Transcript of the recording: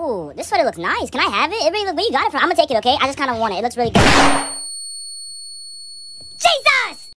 Ooh, this sweater looks nice. Can I have it? It really look, where you got it from? I'm gonna take it, okay? I just kind of want it. It looks really good.